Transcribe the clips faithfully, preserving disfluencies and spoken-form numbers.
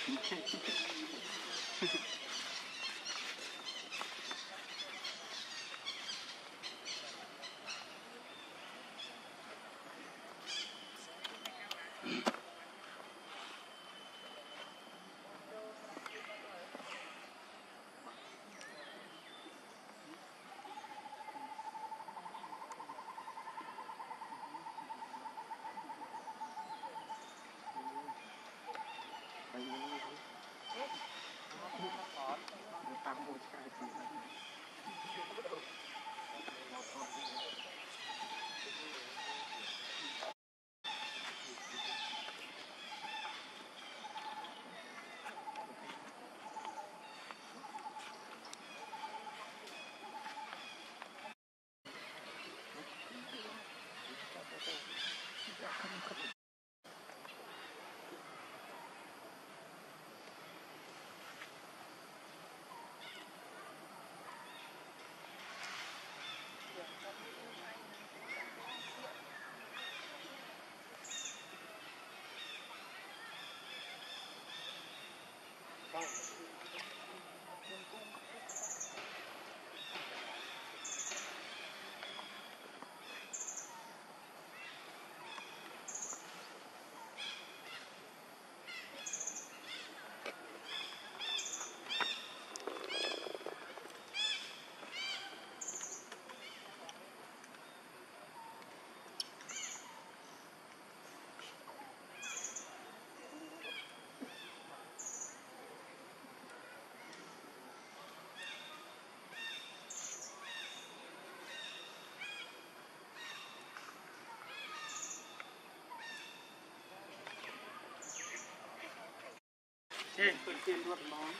Hey, pergi buat mau.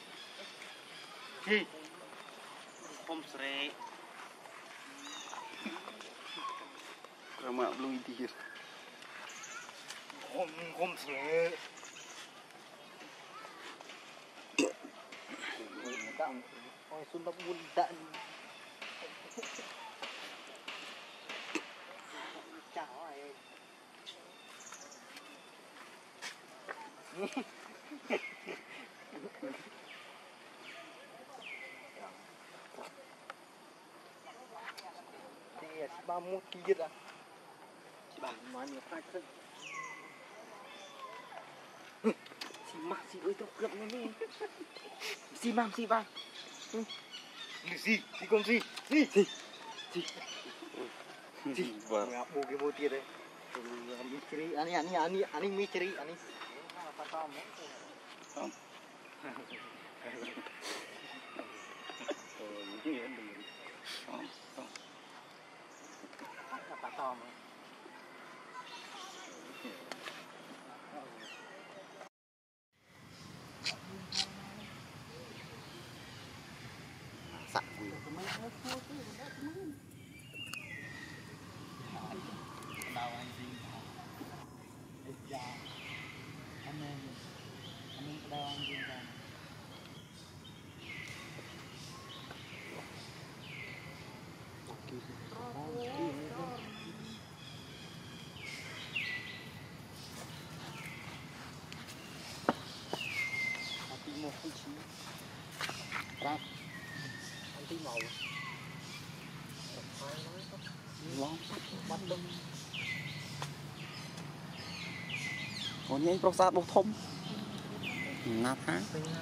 Hey, om sere. Ramah belum idir. Om om sere. Oh, sudah muda ni. Chào ai. Thì ba mươi kia à? Chị bảo nói nhiều hai cân. Chị mặc chị ơi tao cướp nó đi. Chị mang chị vào. Gì? Chị con gì? Gì? Gì? Gì? Gì? Vâng. Bố cái bố tiền đấy. Misteri, ani ani ani ani misteri, ani. Apa tahu mau? Không. Oh, ini ya dulu. Không, không. Apa tahu mau? Sạc gì? Đau anh gì? Dạ. Anh em, anh em đau anh gì vậy? Hati mau kunci. Rak. Nanti mau. Long bắt đông. Còn nhanh pro sát bốc thông. Nát há.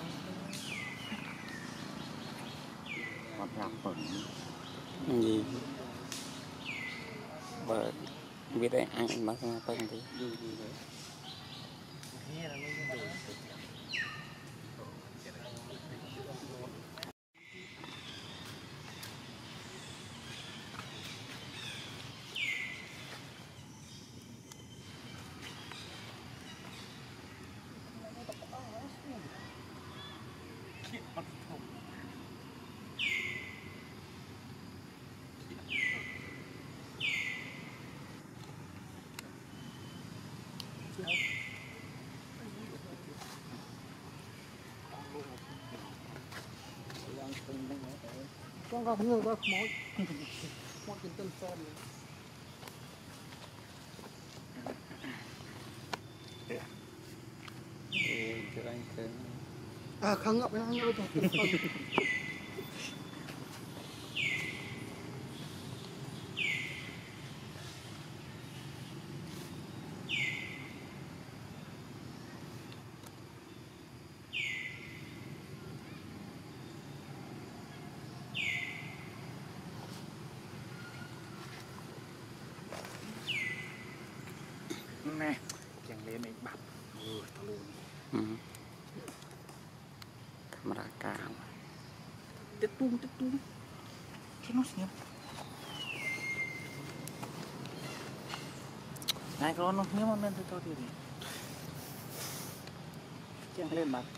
Còn làm phần gì? Vợ biết đấy anh bắt ra phân thì gì gì đấy. Con gặp người có mối một cái tên son này. Ê, cho anh xem. à khăng ngậm nó nó nè chẳng lên này bắp ừ tao luôn ừ mà ra cao tiếp tung tiếp tung cái nó xíu này con nó nếu mà men tôi tôi thì chẳng lên mặt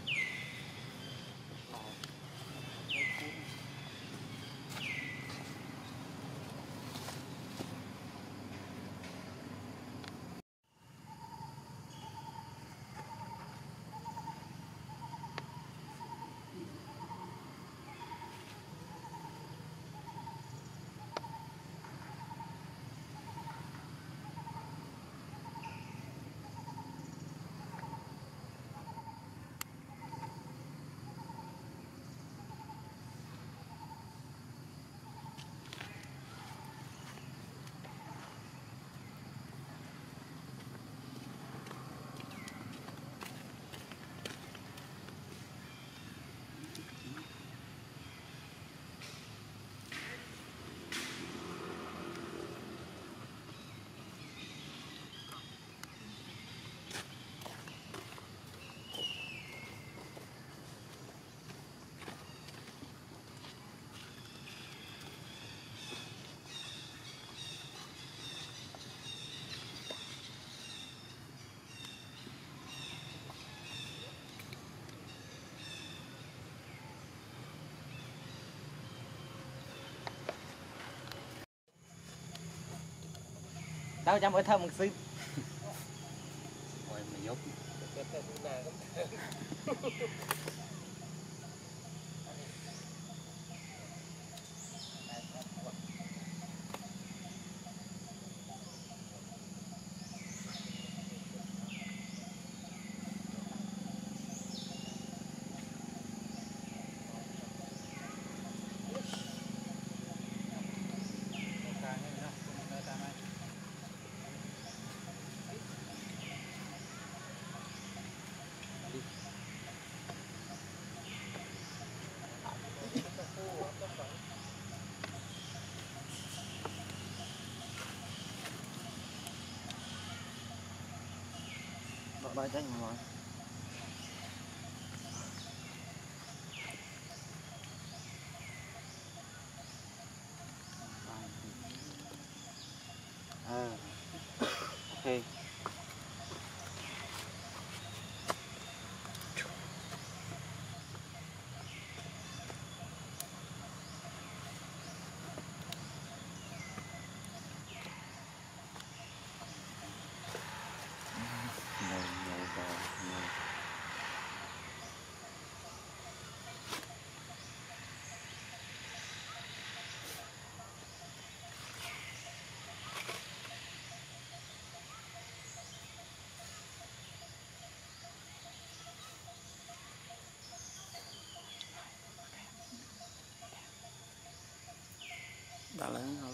tao chăm ở thơm một xíu rồi mày dốt ba tránh rồi à ok đã lớn rồi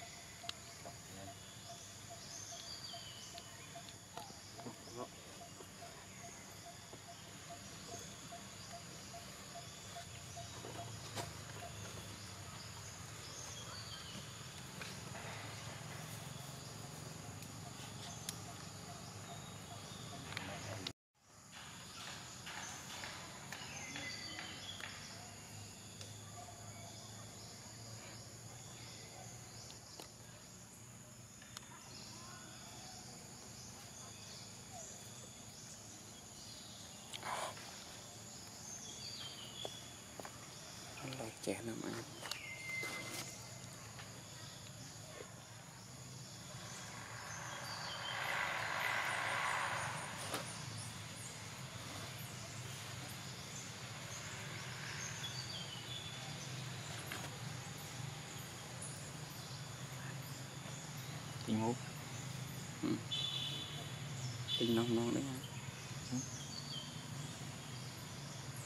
trẻ lắm anh tình ngủ ừ. Tình nóng nóng đấy anh ừ.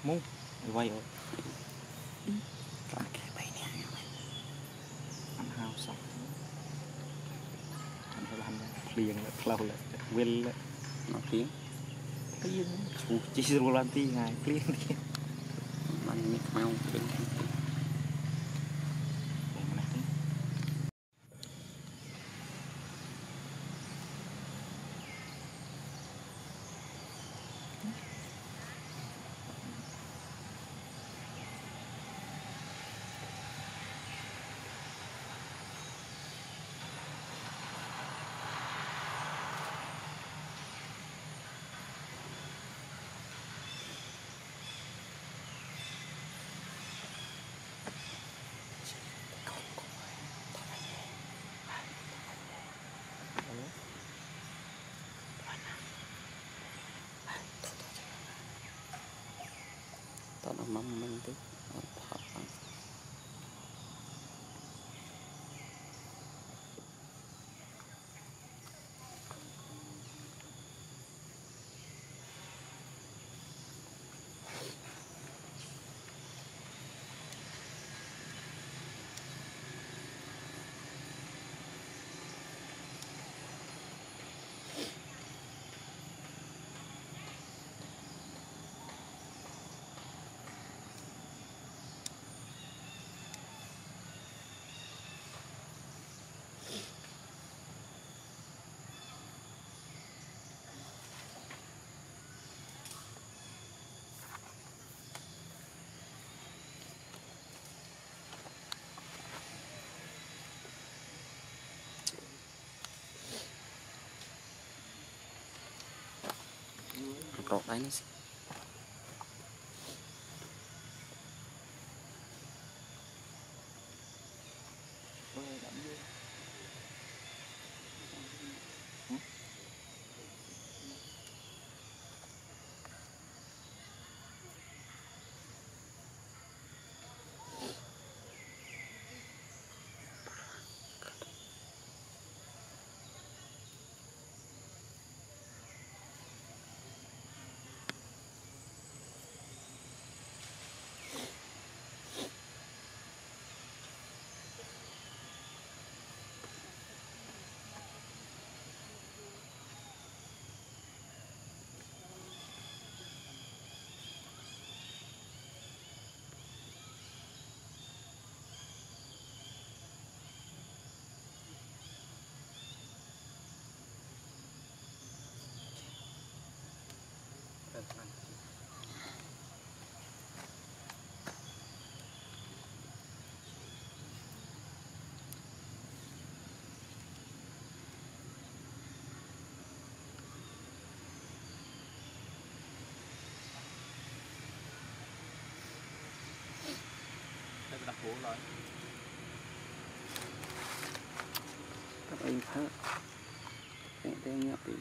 Mu quay rồi làm cái bay nè ăn hao xong ăn cái làm liền là lâu là quên là nó tiếng tiếng chú chỉ rồi làm tí ngày tiếng tiếng ăn miếng mau tiếng tao nó mắm mình tí thật rọt đấy nó phố rồi các anh khác cái đây nhậu đi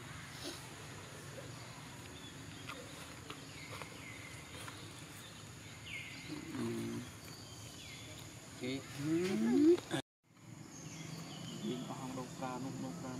chị đi vào hàng đầu ca nông đầu ca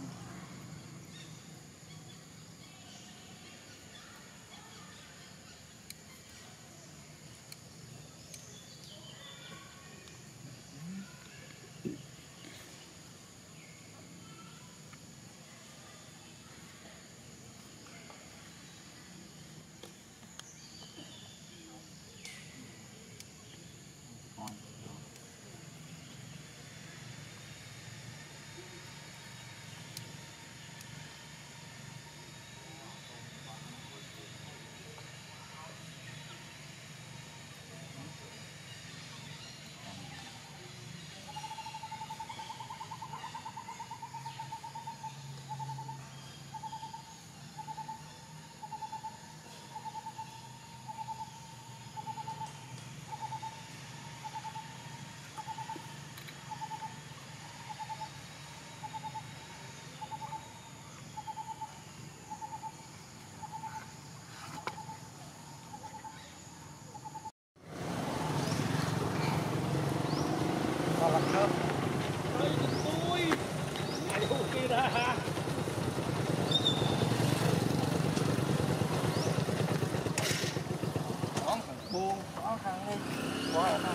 nó thằng này quá nó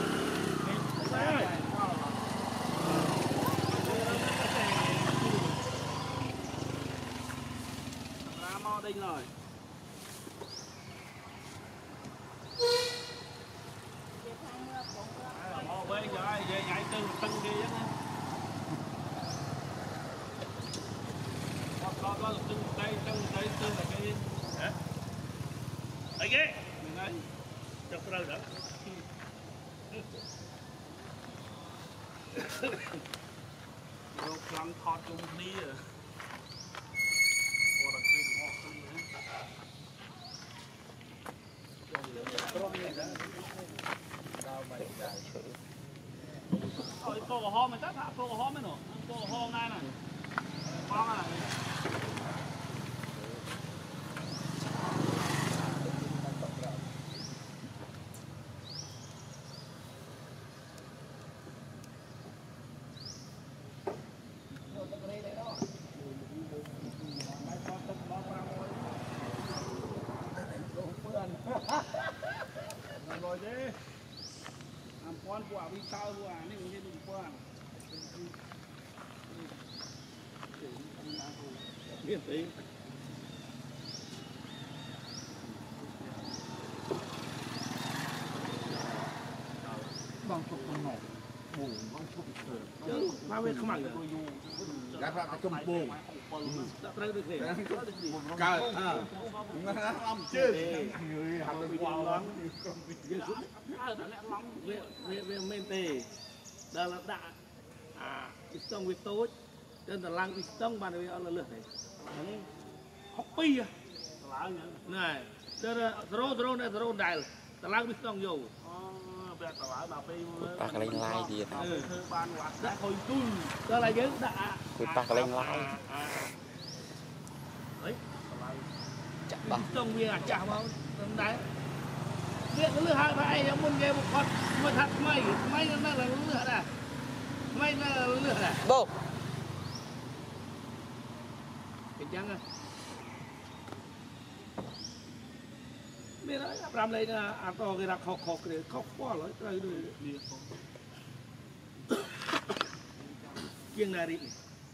ra mo đinh rồi mo bên rồi về nhảy từ tưng đi á có có tưng đây tưng đây tưng là cái hả ấy ghê mình nói cho cái đâu nữa rồi lăn thọt chung đi à qua là cái họ không ôi cô có ho mày chắc hả cô có ho mấy nổ cô có ho ngay này ho này rồi đấy làm con quả đi sao quả này mình đừng qua biết tí bằng chục con nổ bù bằng chục chứ ba bên không bằng được gạt ra cái công bù đã tới được gì cao à nó làm chứ người học được wow lắm về về về men tê đó là đã à xong việc tốt nên là lăng xong bàn về là lượt này học pi à này đó là rô rô này rô đài là lăng xong vô bác lên like gì đó đã hồi tuôn đó là giới đã quên bác lên like đấy chặt bác xong việc chả bao đấy việc nó lừa hai phải giống muốn nghe một con mà thật mày mày nó là lừa nè mày là lừa nè bố cái chăng à biết đấy làm đây là à to cái đặc học học cái khóc quá rồi đây đây kiêng này đi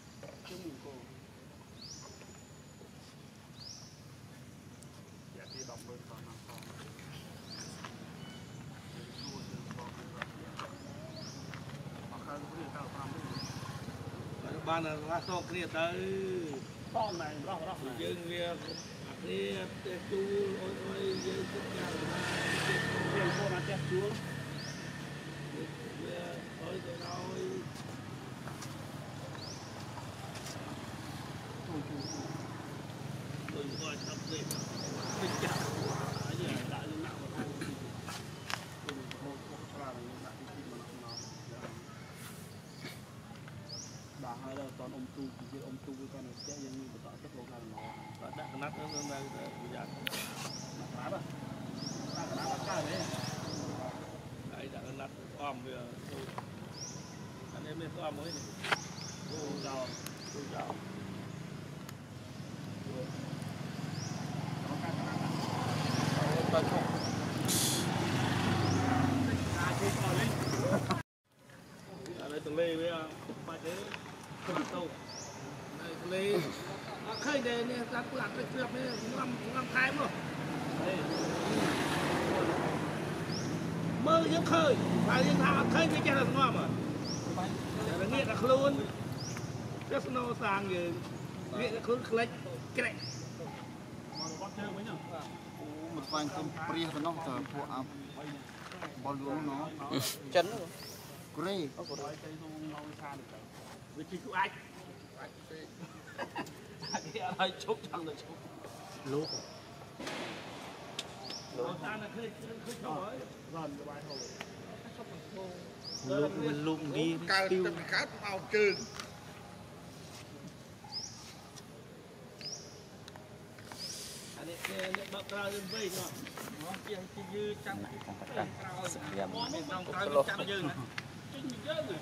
ban là ra to kia tới to này rõ rõ này dương việc đi tết chú ôi ôi dương tất cả là cô là tết chú ôi tôi nói tôi gọi sắp gì tất cả cái gì đại dương nào mà bà hai là toàn ông tu chỉ ông tu với con này sẽ giống như một tất cả nó và đặt cái nắp nó nó đang dạng nắp nắp à nắp nắp nắp cái đấy đây đặt cái nắp om bây giờ anh em lên om mới này ô chào ô chào đây từng lê với ba chế không đâu đây từng lê khơi đây nè ta cứ làm cái việc này cũng làm cũng làm thái mà mơ giống khơi phải những thằng khơi cái chân là ngon mà là nghĩa là luôn rất snow sang gì nghĩa là khơi khơi cái này một vài con pri của nó từ bộ áp bao luôn nó chân gray vì chỉ có ai ai chốt chẳng được chốt lúc lúc mình lùm đi tiêu cát vào trơn anh ấy bật ra lên vây nó nó kia chỉ dư trăm món một đồng cái trăm dư này chính dư này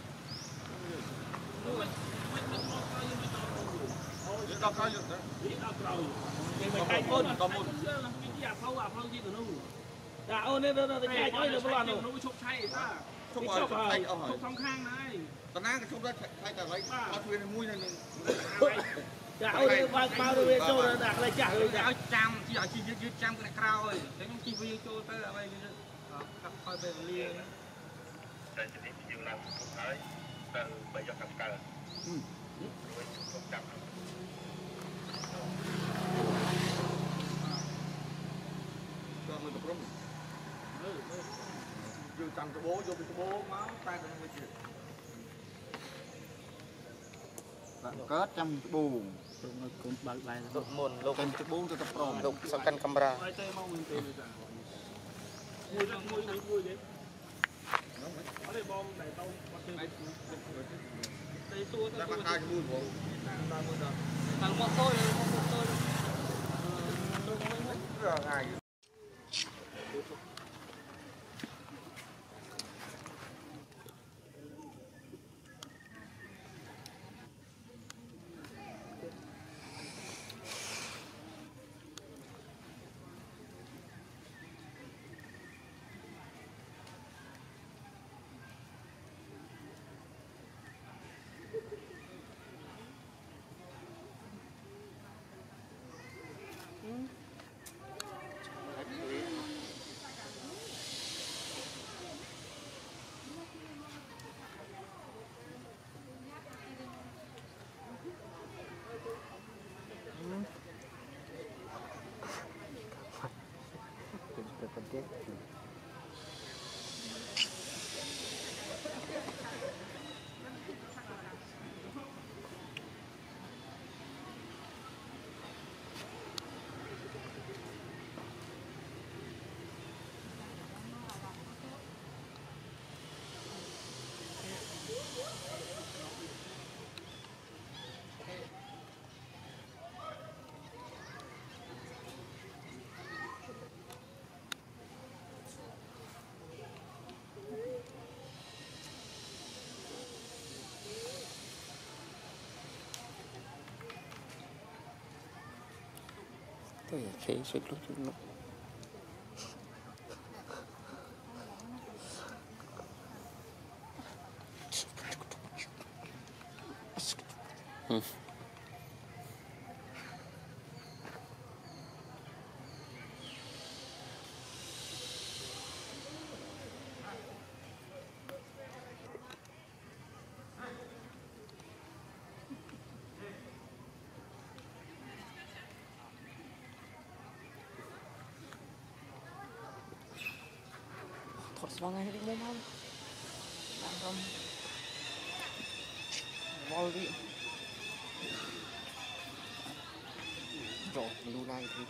tao coi được đấy. Đi tao cầu. Cái mấy cái con có một cái gì à phâu à phâu gì của nó. dạ ôn nên nó chạy cho nó loạn rồi. nó chụp chay ta. Chụp chụp chay ở chụp song khang này. Tao nói cái chụp đó chay ta lấy. Tao thuyền mui này. Dạ ôn nên bao bao nhiêu cho nó đặt lại trả rồi dạ. Trăm chỉ ở chi dưới trăm cái này cao rồi. Thế nhưng chi vi cho tới ở đây cặp coi về liền. Đây chỉ điểm nhiều lần cũng thấy từ bây giờ cầm cờ. Ừ. Rồi chụp trăm. Cho người tập rung. Vô trăm cái bố vô cái bố máu tay nó mới chịu. Bạn kết trăm cái buồn. Con bạc bài Lục môn lục trăm cái bốn cho tập rung. lục sau căn camera. Mùi mùi mùi mùi đấy. Ở đây bom đẩy tao bắt chơi. Đây tua ta bắt hai mùi bộ. Bằng một tôi rồi, một tôi rồi. Rồi ngày. Tôi thấy sự lúc lúc ừ. Semangat ini mau mau. Mau đi. Rồi, lưu này thì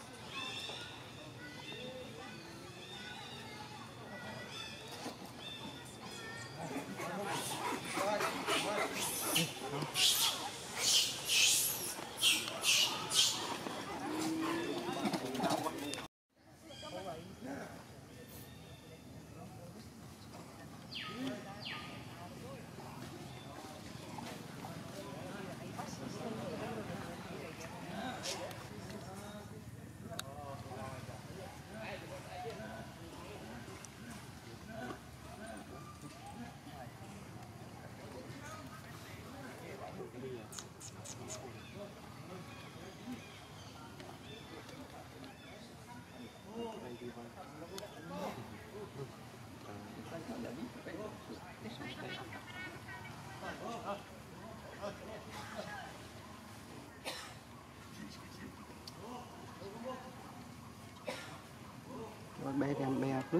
bé em bé nữa.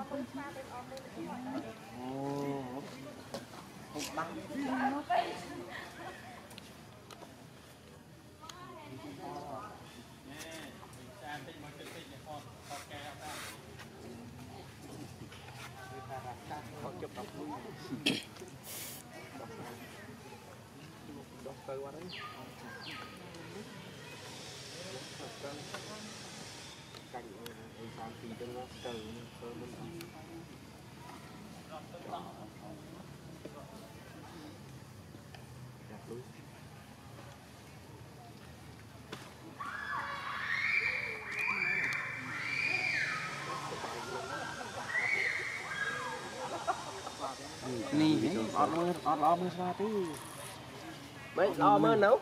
Nì, ọt mơ, ọt lo mơ xa tí. Mấy lo mơ nấu.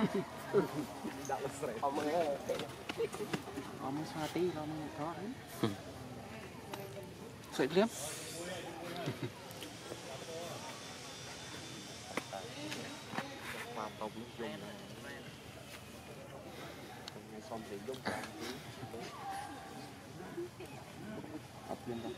Ọt mơ xa tí, lo mơ có đấy. Sợi liếm. Làm tông lúc dùng ngày xong thì dùng cả Học viên đâu.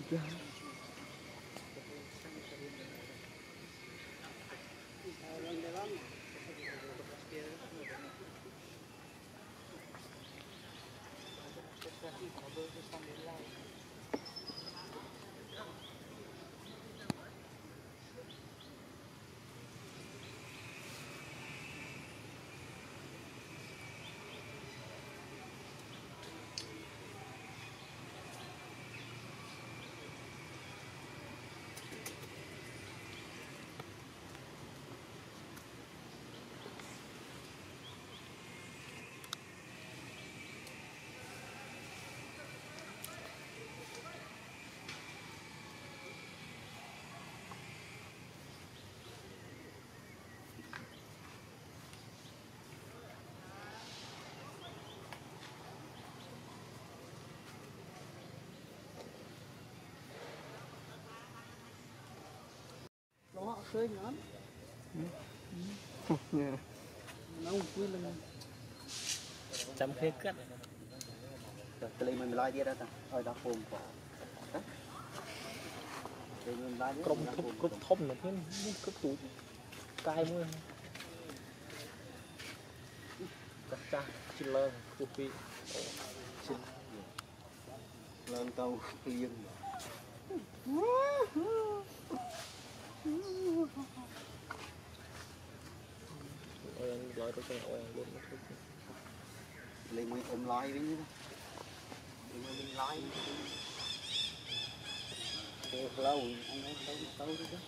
Đó khơi ngắn nấu quy là chăm khế cất cái lấy mình lại đi ra ta ở đó phôm quả mình lại crom thúc cúc thôm là thế cúc tủ cay mua cắt cha chim lơ cục pi lần tàu liền ôi gọi tôi cho ôi luôn lấy mình ôm lại với như thế mình lại lâu anh nói tao tao đi chứ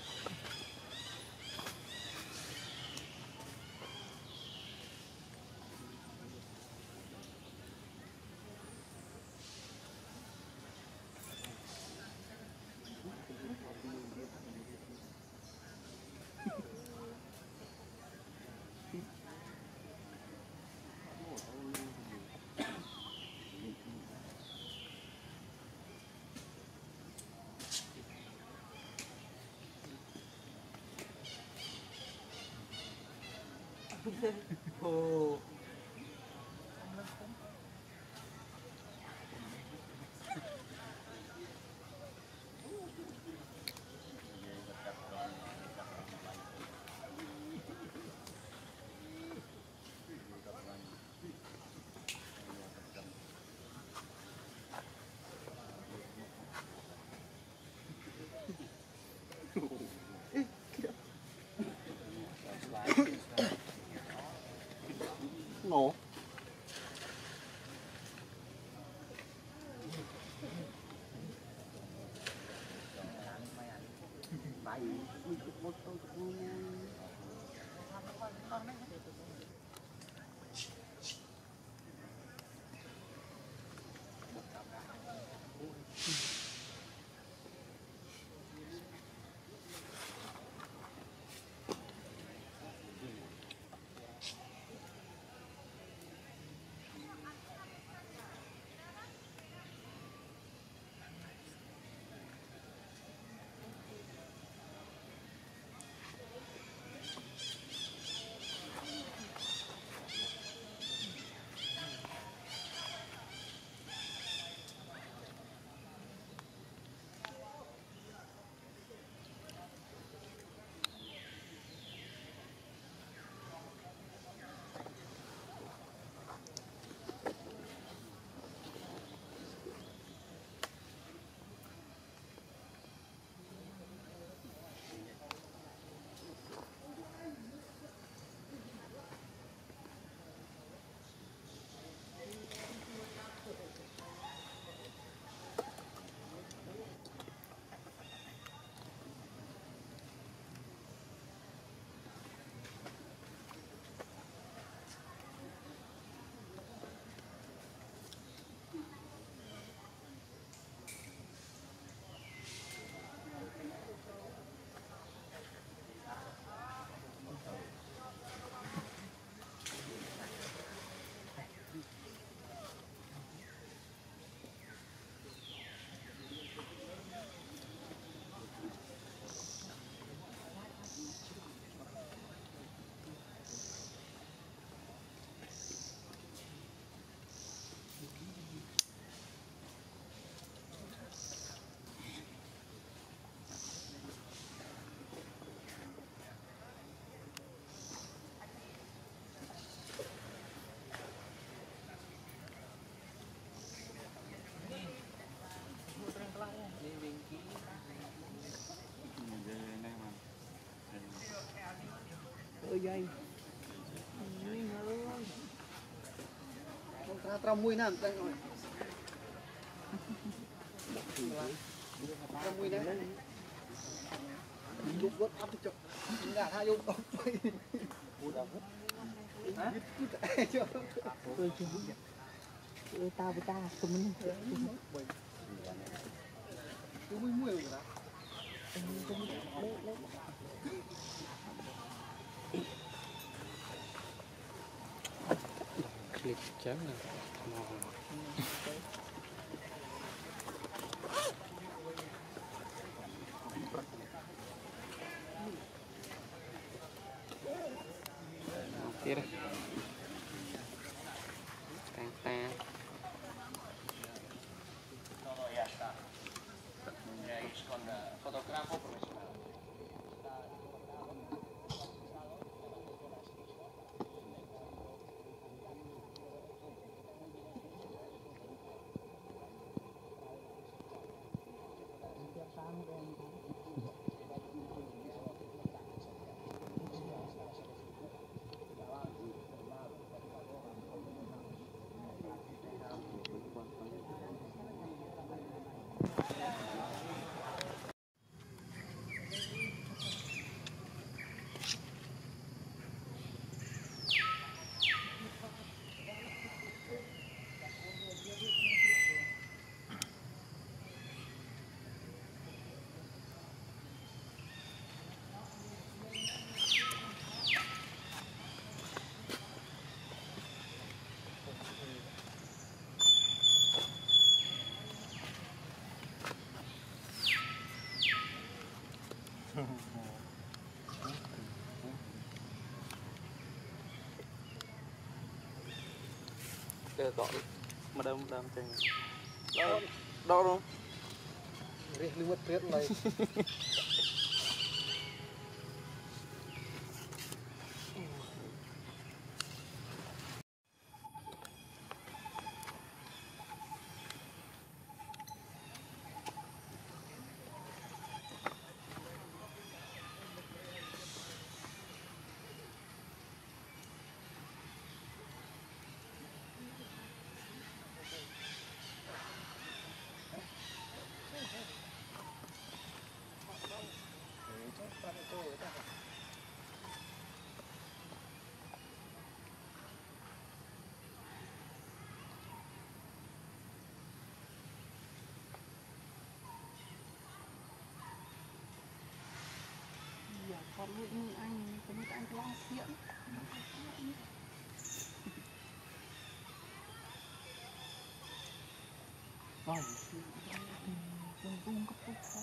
ồ nổ ơi dây tra tra mùi nè đây rồi tra mùi nè lúc vớt áp chụp đã thay dùng không hả ơi tao với ta tụi mình cứ mùi mùi rồi đó clip chém này kia đây tan tan để gọi mà đâu đang chừng đâu đâu đâu riết lưu mất riết này còn những anh có những anh lo chuyện vâng cùng cùng cấp cấp không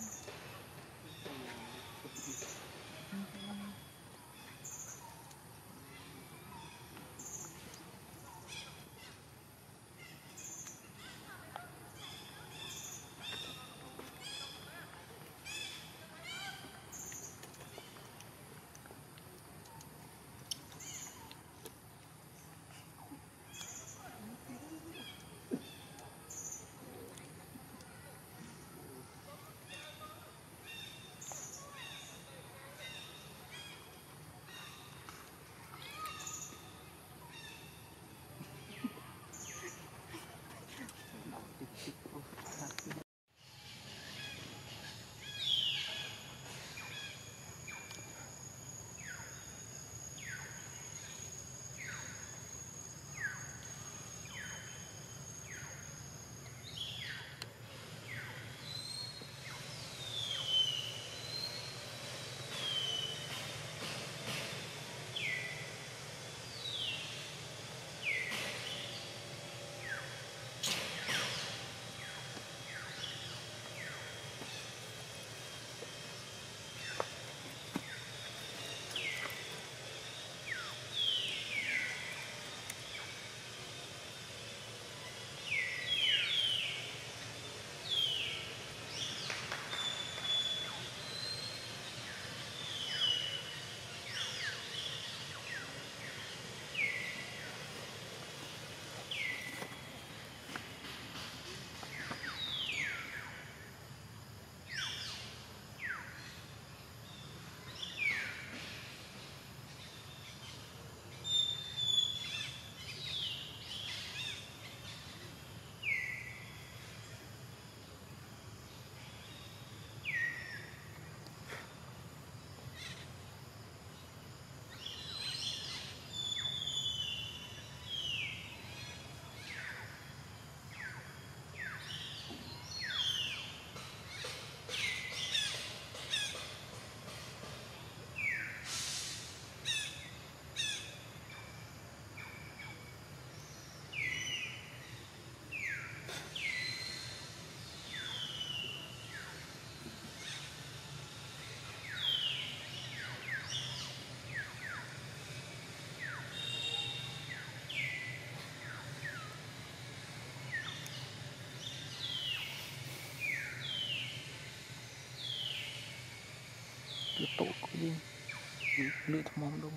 lựa mong đông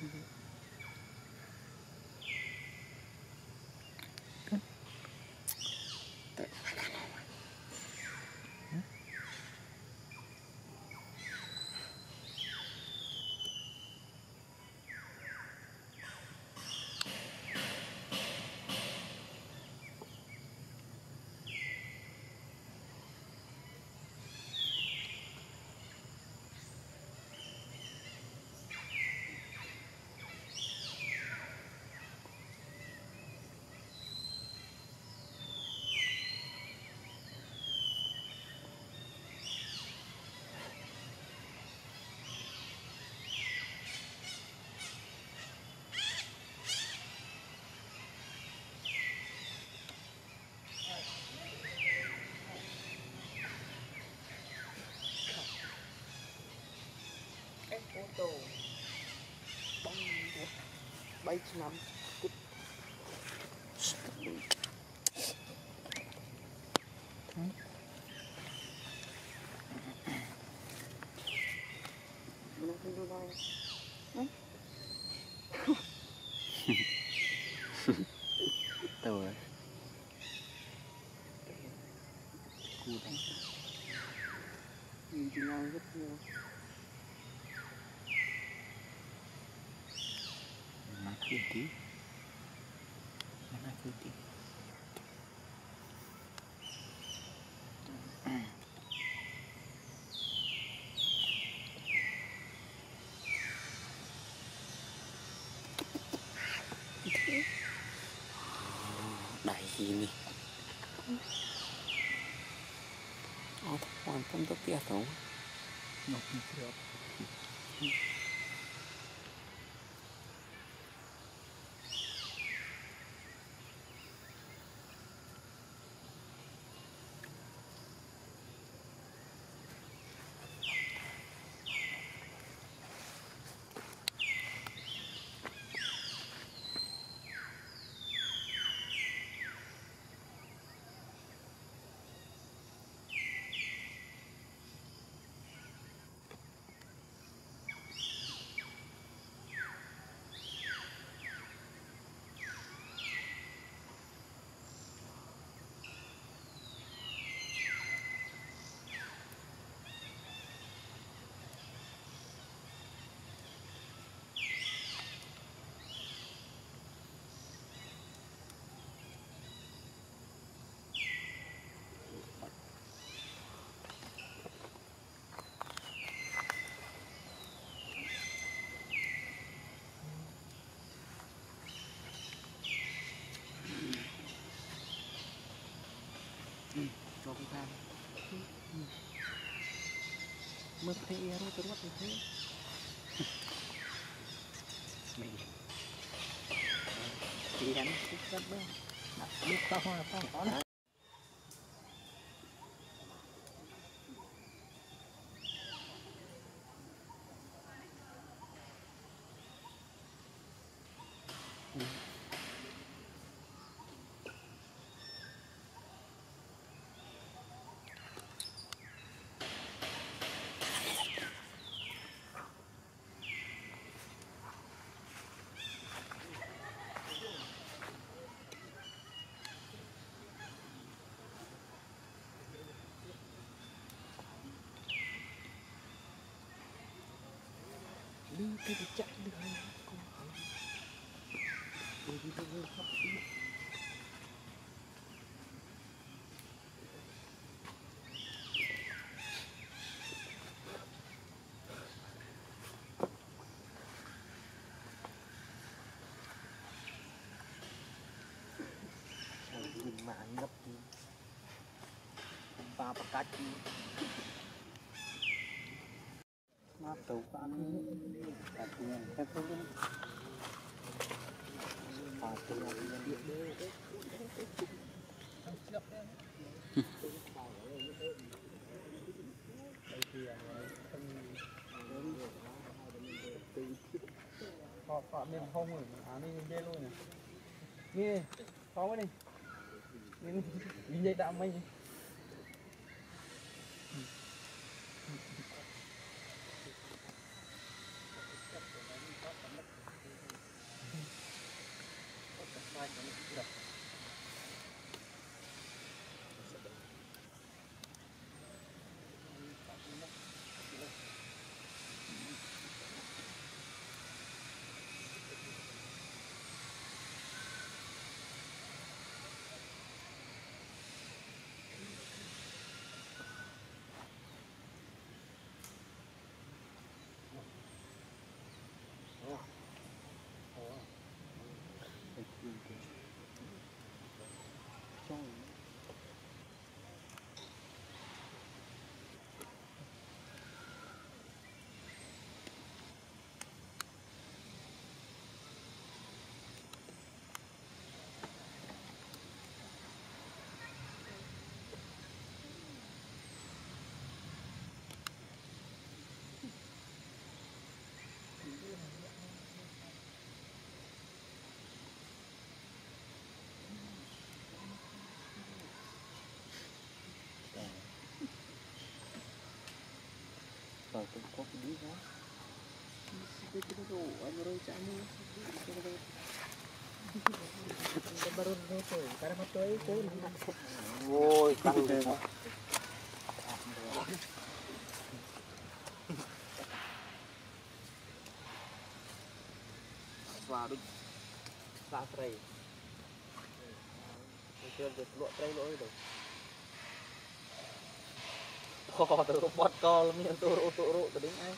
ô tô bông bay năm cút nó không đâu đâu tao rồi cú đánh nhìn chị nhau rất nhiều mana kunti mana kunti đại gì nè ô hoàn toàn tốt tiệt không nó không được cho cái tham mất thế rồi tôi mất thế mình chỉ đánh rất đó biết tao hoa tao có đi cái đi chạy được không đi đi đi đi nhìn mạng ngập ba bạc cát nó tụ ăn cả tiền các thứ à tiền điện đấy họ họ miền không rồi à đi dê luôn nè nghe có cái này đi dây đạm mình Rồi tôi có cái biết đó. Sige ko ko ano ro sa ano. Baru dito. Para matoy ko. Ôi tăng lên. Và đúng xa tray. Tôi được lụa tray lỗi rồi. Ồ, tôi bọt co miệng tôi rộ tôi rộ tôi đến ai.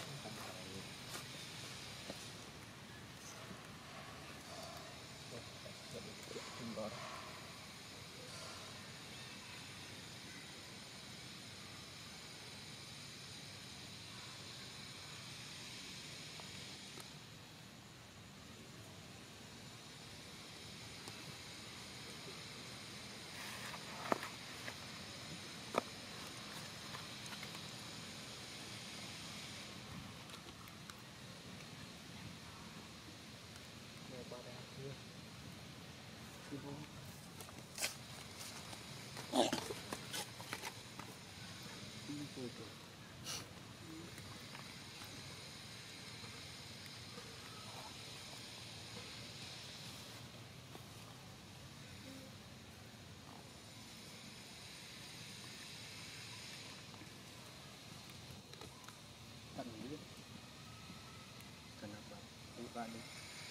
Kenapa? Buka deh.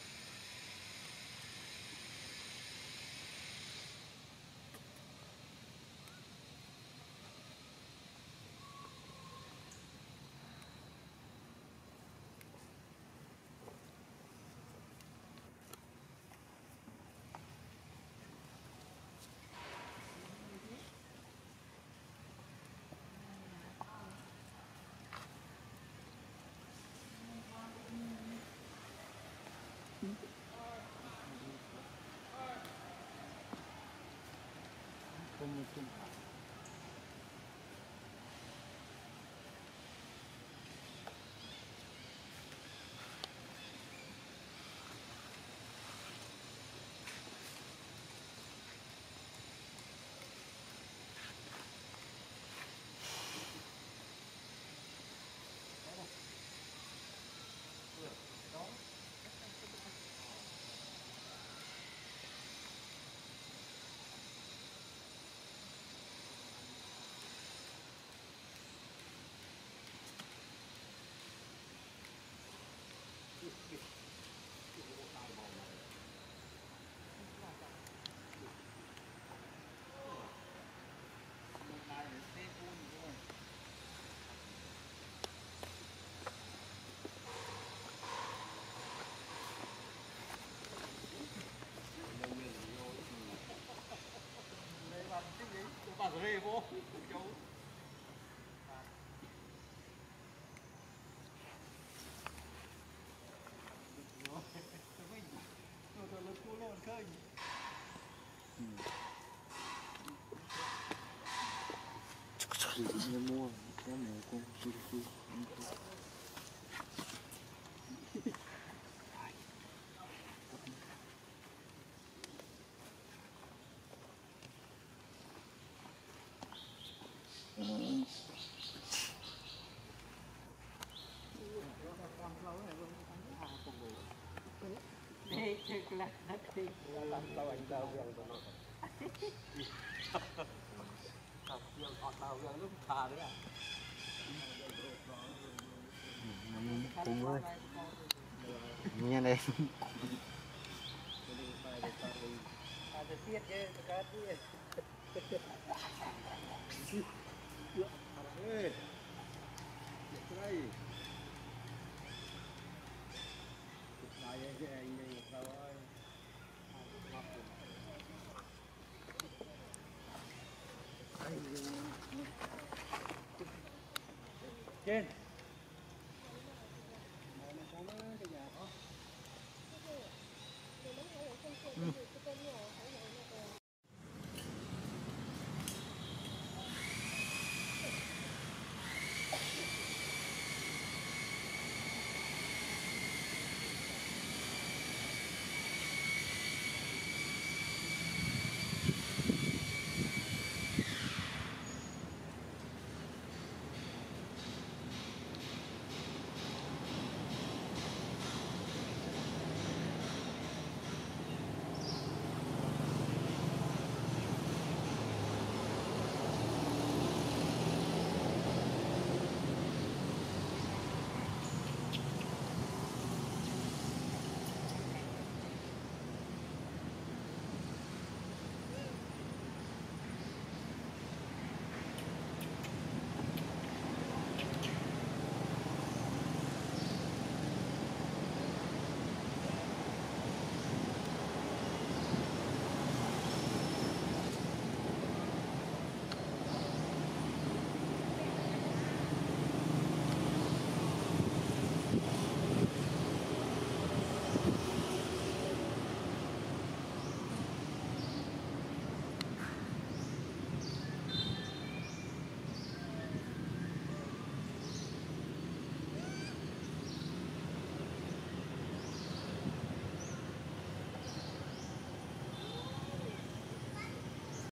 Dia mua cái mẹ con sư sư cùng ơi nghe đây Trên